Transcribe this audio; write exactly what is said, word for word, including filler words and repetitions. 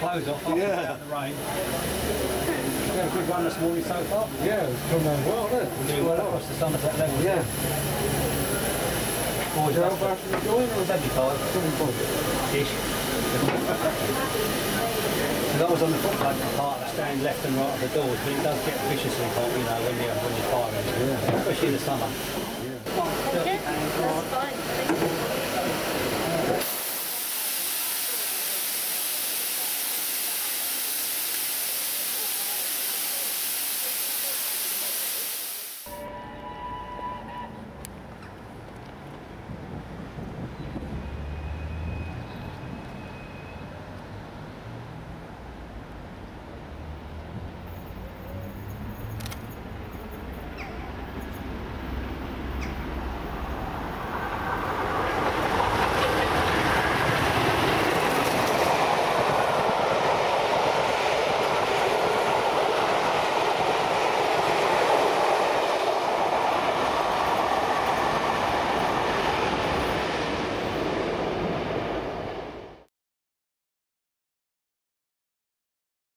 clothes off after Yeah. out the rain. You had a good run this morning so far? Yeah, it's come down well, isn't it? We're doing well across the Somerset level. Yeah. Boys, How that's fast are you going? Or seventy-five. Ish. So that was on the footplate part that stand left and right of the doors, but it does get viciously hot, you know, when you're, when you're firing, yeah. Especially in the summer. Yeah.